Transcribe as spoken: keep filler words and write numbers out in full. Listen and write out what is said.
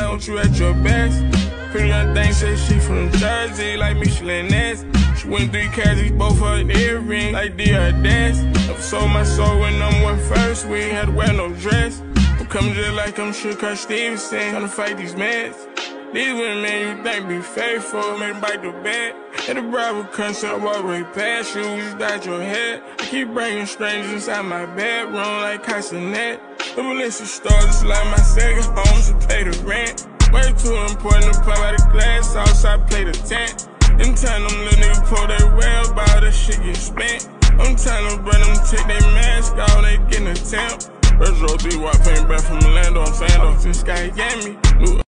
don't you at your best? Pretty young thing said she from Jersey, like Michelin S. She went three carats, both her earrings, like D R dance. Never sold my soul when I'm one first, we ain't had to wear no dress. I'm coming just like I'm Shakur Stevenson, tryna fight these mans. These women you think be faithful, make them bite the bed. At the Bravo concert, I walk right past you, you dodge your head. I keep bringing strangers inside my bedroom like Castanet. The Valencia stars just like my second home to pay the rent. Way too important to pop out the glass house, I play the tent. In time them little niggas pull their well about that shit get spent. I'm telling them, bro, them take their mask off, they getting a temp. Retro D-Wop, paint back from Orlando, I'm saying, off this guy gave me.